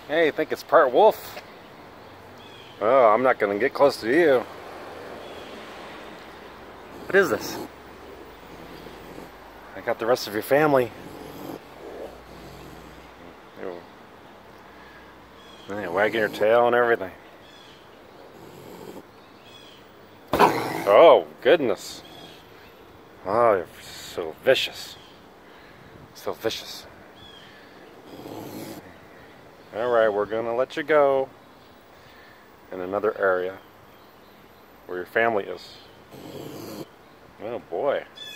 Hey, you think it's part wolf? Oh, I'm not gonna get close to you. What is this? I got the rest of your family. Hey, wagging your tail and everything. Oh, goodness. Oh, you're so vicious. So vicious. Alright, we're gonna let you go in another area where your family is. Oh boy.